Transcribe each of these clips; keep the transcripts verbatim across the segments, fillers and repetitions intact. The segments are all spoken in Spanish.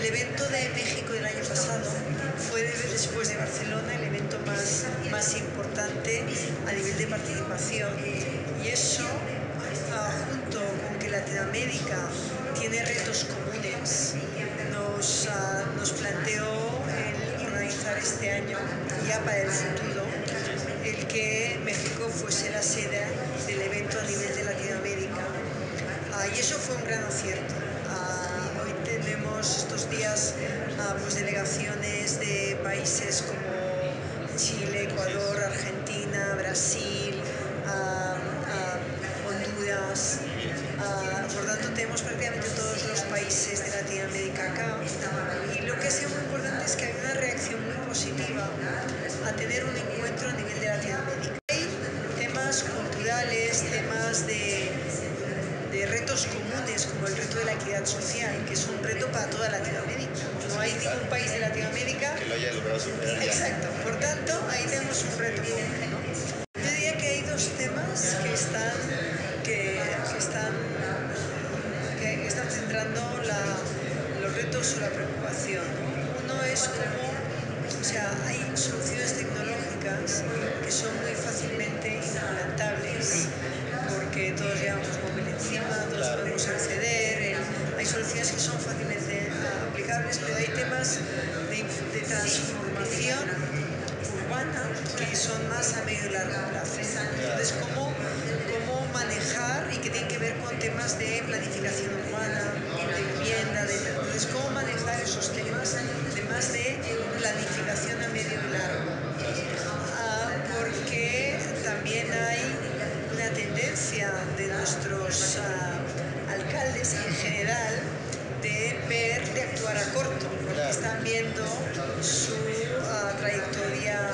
el evento de México del año pasado fue, después de Barcelona, el evento más, más importante a nivel de participación. Y eso, uh, junto con que Latinoamérica tiene retos comunes, nos, uh, nos planteó el organizar este año, ya para el futuro, el que México fuese la sede del evento a nivel de Latinoamérica. Uh, y eso fue un gran acierto. Uh, hoy tenemos estos días uh, pues delegaciones de países como Chile, Ecuador, Argentina, Brasil, uh, uh, Honduras. Uh, por tanto, tenemos prácticamente todos los países de Latinoamérica acá. Y lo que ha sido muy importante es que hay una reacción muy positiva a tener un encuentro a nivel de Latinoamérica. Hay temas culturales, temas de de retos comunes como el reto de la equidad social, que es un reto para toda Latinoamérica. No hay ningún país de Latinoamérica que lo haya logrado superar ya. Exacto. Por tanto, ahí tenemos un reto común, ¿no? Yo diría que hay dos temas que están, que, que están, que están centrando la, los retos o la preocupación, ¿no? Uno es cómo, o sea, hay soluciones tecnológicas que son muy fácilmente implantables, porque todos llevamos móvil encima, todos Claro. podemos acceder, el, hay soluciones que son fácilmente uh, aplicables, pero hay temas de, de transformación urbana que son más a medio y largo plazo. Entonces, ¿cómo, cómo manejar y que tienen que ver con temas de planificación urbana, de vivienda, de, entonces, cómo manejar esos temas, temas de planificación a medio y largo? Uh, porque también hay una tendencia de nuestros uh, alcaldes en general de ver, de actuar a corto, porque Claro. están viendo su uh, trayectoria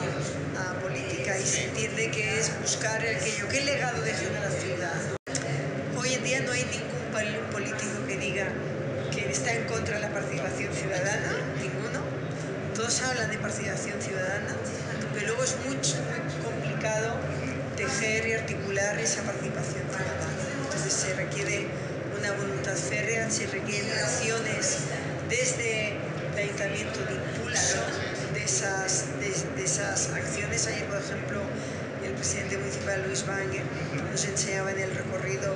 uh, política y se entiende que es buscar aquello, qué legado deja en la ciudad, ¿no? Hoy en día no hay ningún político que diga que está en contra de la participación ciudadana, ninguno. Todos hablan de participación ciudadana, pero luego es muy, muy complicado tejer y articular esa participación ciudadana. Entonces se requiere una voluntad férrea, se requieren acciones desde el ayuntamiento de impulso de esas, de, de esas acciones. Ayer, por ejemplo, el presidente municipal Luis Bangue nos enseñaba en el recorrido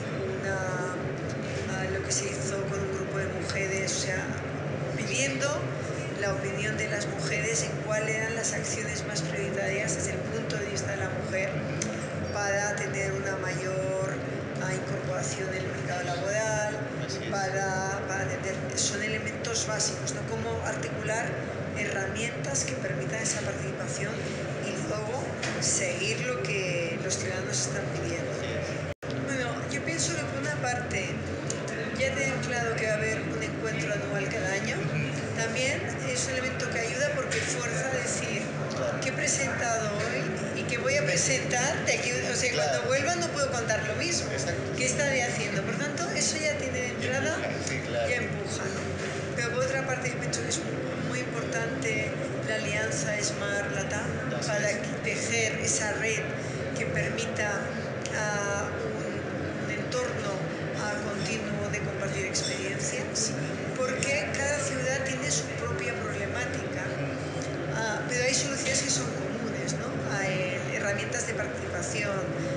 una, uh, lo que se hizo con un grupo de mujeres, o sea, pidiendo la opinión de las mujeres en cuáles eran las acciones más prioritarias desde el punto de vista de la mujer para tener una mayor uh, incorporación en el mercado laboral, para, para tener, son elementos básicos, ¿no? Cómo articular herramientas que permitan esa participación y luego seguir lo que los ciudadanos están pidiendo. Bueno, yo pienso que por una parte ya tener claro que va a haber un encuentro anual cada año, también es un elemento que ayuda porque fuerza a decir qué he presentado hoy y qué voy a presentar de aquí, o sea, Claro. cuando vuelva no puedo contar lo mismo. Exacto. ¿Qué estaré haciendo? Por tanto, eso ya tiene de entrada, empuja, sí, claro. ya empuja, ¿no? Pero por otra parte, yo pienso que es muy importante la alianza Smart-Latam para tejer esa red que permita uh, un, un entorno uh, continuo de compartir experiencias, porque cada ciudad tiene su propia problemática, uh, pero hay soluciones que son comunes, ¿no? Hay herramientas de participación,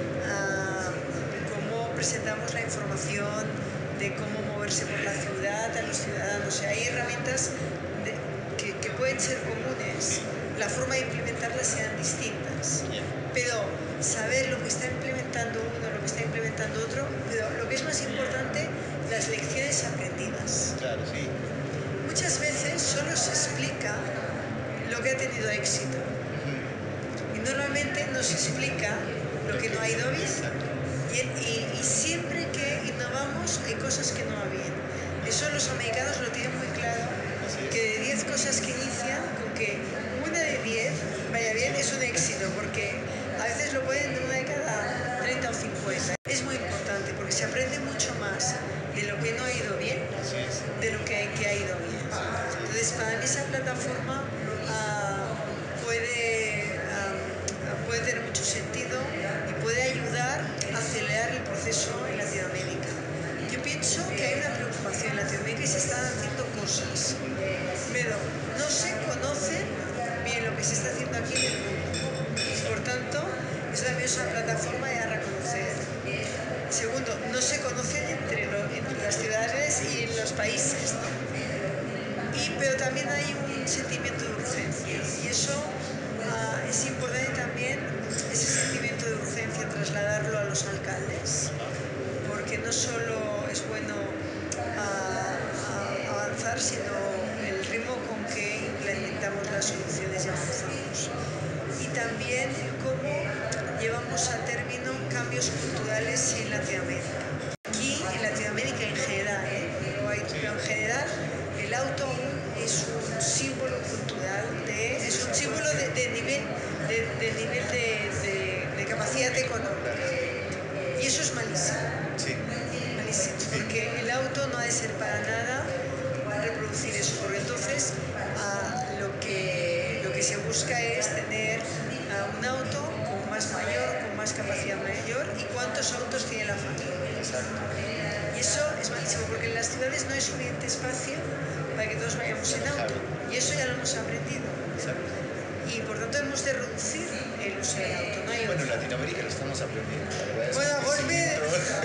uh, cómo presentamos la información de cómo moverse por la ciudad a los ciudadanos. O sea, hay herramientas de, que, que pueden ser comunes, la forma de implementarlas sean distintas, pero saber lo que está implementando uno, lo que está implementando otro, pero lo que es más importante, las lecciones aprendidas. Claro, sí. Muchas veces solo se explica lo que ha tenido éxito. Uh-huh. Y normalmente no se explica lo que no ha ido bien. Y, y, y siempre que innovamos hay cosas que no van bien. Eso los americanos lo tienen muy claro, que de diez cosas que inician, con que una de diez vaya bien es un éxito, porque a veces lo ponen de una de cada treinta o cincuenta. Es muy importante porque se aprende mucho más de lo que no ha ido bien de lo que, que ha ido bien. Entonces, para mí esa plataforma uh, puede, um, puede tener mucho sentido y puede ayudar a acelerar el proceso en Latinoamérica. Yo pienso que hay una preocupación en Latinoamérica y se están haciendo cosas. aquí en el mundo. Por tanto, eso también es una plataforma de reconocer. Segundo, no se conocen entre, lo, entre las ciudades y en los países, ¿no? Y, pero también hay un sentimiento de urgencia y eso uh, es importante también, ese sentimiento de urgencia, trasladarlo a los alcaldes, porque no solo es bueno uh, uh, avanzar, sino el ritmo con que implementamos las soluciones y avanzamos. Y también cómo llevamos a término cambios culturales en Latinoamérica. Aquí en Latinoamérica en general, ¿eh? pero, hay, pero en general el auto aún es un símbolo cultural, de, es un símbolo de, de nivel, de, de, nivel de, de, de capacidad económica. Y eso es malísimo. Sí. Malísimo, porque el auto no ha de ser para nada reproducir eso, porque entonces uh, lo, que, lo que se busca es tener uh, un auto con más mayor, con más capacidad mayor, y cuántos autos tiene la familia. Exacto. Y eso es malísimo, porque en las ciudades no hay suficiente espacio para que todos vayamos en auto, y eso ya lo hemos aprendido. Exacto. Y por tanto hemos de reducir el uso del auto, no hay bueno, otro. en Latinoamérica lo estamos aprendiendo, la verdad es bueno, que golpe,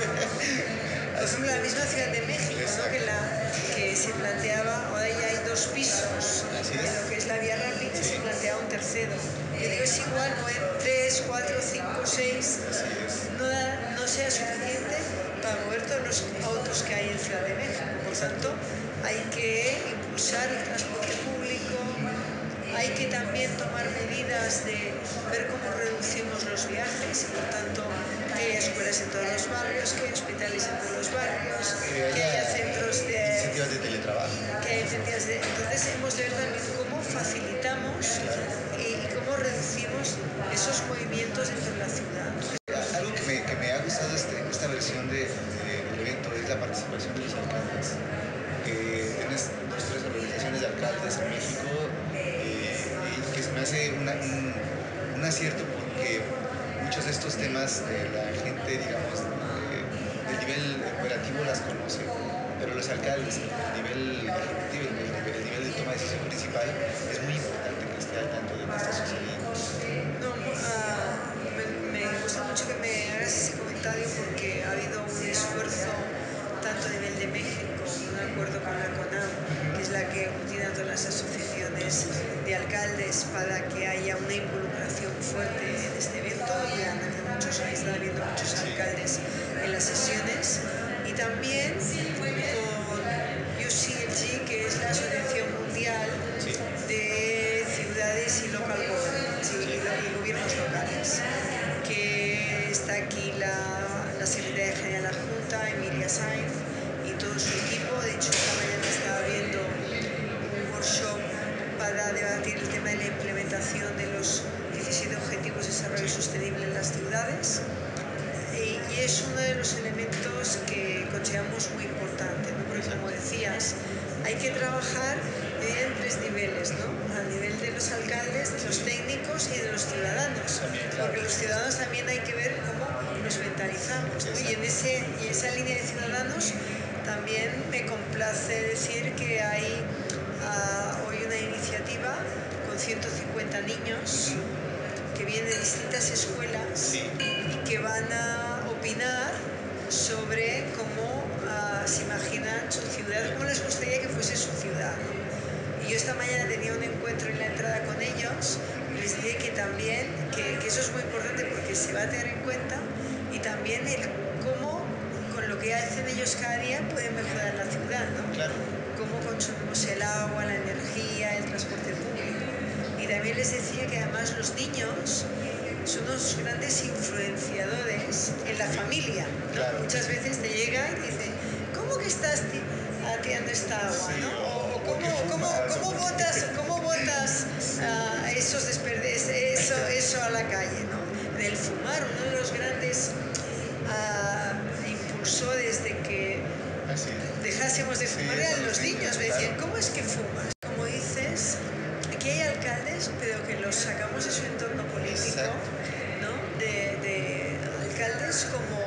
sí, por ejemplo, la misma Ciudad de México, ¿no? que, la, que se planteaba, ahora ya hay dos pisos, Así es. en lo que es la vía rápida, sí. Se planteaba un tercero. Yo digo, es igual, no en tres, cuatro, cinco, seis, no, da, no sea suficiente para mover todos los autos que hay en Ciudad de México. Por tanto, hay que impulsar el transporte público, hay que también tomar medidas de ver cómo reducimos los viajes y por tanto que haya escuelas en todos los barrios, que haya hospitales en todos los barrios, que, que haya centros de... iniciativas de teletrabajo. Que haya iniciativas de... Entonces hemos de ver también cómo facilitamos claro. y, y cómo reducimos esos movimientos dentro de la ciudad. Algo que me, que me ha gustado este, esta versión de, de, del evento es la participación de los alcaldes. Eh, tienes dos tres organizaciones de alcaldes en México eh, y que se me hace una, un, un acierto porque muchos de estos temas eh, la gente, digamos, eh, del nivel operativo las conoce, pero los alcaldes, el nivel ejecutivo, el, el, el nivel de toma de decisión principal, es muy importante que esté al tanto de lo que está sucediendo. No, uh, me, me gusta mucho que me hagas ese comentario porque ha habido un esfuerzo tanto a nivel de México, un acuerdo con la CONAM, que es la que aglutina a todas las asociaciones de alcaldes para que haya una involucración fuerte en este evento, y han habido muchos, están habiendo muchos alcaldes en las sesiones, y también con U C L G, que es la Asociación Mundial de Ciudades y Local Governments y, y gobiernos locales, que está aquí la, la secretaria general adjunta, Emilia Sainz, y todo su equipo. De hecho, esta mañana estaba viendo un workshop para debatir el tema de la implementación de los diecisiete Objetivos de Desarrollo Sostenible en las ciudades. Y, y es uno de los elementos que consideramos muy importante, ¿no? Porque como decías, hay que trabajar en tres niveles, ¿no? A nivel de los alcaldes, de los técnicos y de los ciudadanos, porque los ciudadanos también hay que ver cómo nos mentalizamos, ¿no? Y en ese, y esa línea de ciudadanos también me complace decir que hay uh, hoy una iniciativa con ciento cincuenta niños que vienen de distintas escuelas sí. y que van a opinar sobre cómo uh, se imaginan su ciudad, cómo les gustaría que fuese su ciudad. Y yo esta mañana tenía un encuentro en la entrada con ellos y les dije que también, que, que eso es muy importante porque se va a tener en cuenta, y también el cómo con lo que hacen ellos cada día pueden mejorar la ciudad, ¿no? Claro. Cómo consumimos el agua, la energía, el transporte público. Y también les decía que además los niños son unos grandes influenciadores en la familia, ¿no? Claro. Muchas veces te llegan y dicen, ¿cómo que estás tirando esta agua? Sí, ¿no? o, o ¿cómo, cómo, cómo botas, cómo botas uh, esos desperdicios, eso, eso a la calle, ¿no? Del fumar, uno de los grandes uh, impulsores de que dejásemos de fumar, sí, eran los niños. Me decían, claro. ¿Cómo es que fumas? Como dices, aquí hay alcaldes, pero que los sacamos de su entorno político, ¿no? De, de alcaldes como